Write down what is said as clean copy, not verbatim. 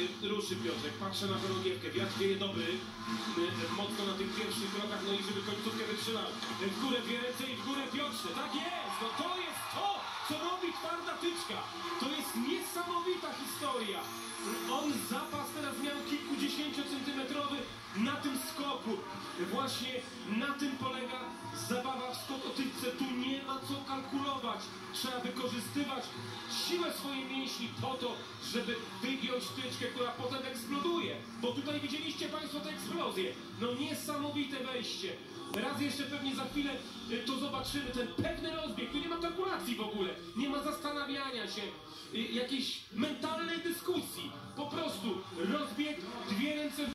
ruszy Piotrek, patrzę na chorągiewkę, wiatr wieje dobry, mocno na tych pierwszych krokach, no i żeby końcówkę wytrzymał. W górę więcej, w górę Piotrze, tak jest, no to jest to, co robi twarda tyczka. To jest niesamowita historia. On zapas teraz miał kilkudziesięciocentymetrowy na tym skoku. Właśnie na tym polega zabawa w skokotyczce. Tu nie ma co kalkulować. Trzeba wykorzystywać siłę swojej mięśni po to, żeby wygiąć tyczkę, która potem eksploduje. Bo tutaj widzieliście Państwo tę eksplozję. No niesamowite wejście. Raz jeszcze pewnie za chwilę to zobaczymy, ten pewny rozbieg. Tu nie ma kalkulacji w ogóle. Nie ma zastanawiania się, jakiejś mentalnej dyskusji. Po prostu rozbieg, dwie ręce w